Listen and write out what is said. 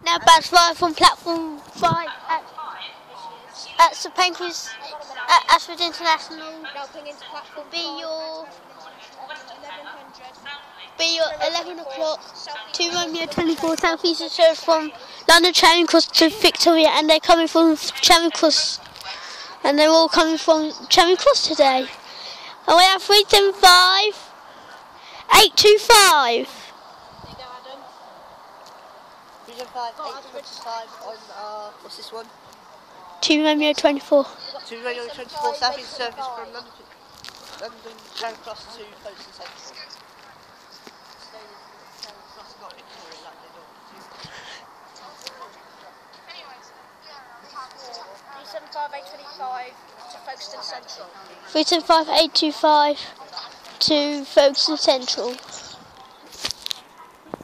now Badge 5 from platform 5 at St Pancras at Ashford International. Now ping into platform be your 11 o'clock to Romeo 24 Southeastern from London Charing Cross to Victoria, and they're coming from Charing Cross, and they're all coming from Charing Cross today. And we have 375 825. 375 on what's this one? 2 Romeo 24. 2 Romeo 24 Southeast service from London Charing Cross to Folkstone Central. 375 825 to Folkstone Central. 375 825 to Folkstone Central.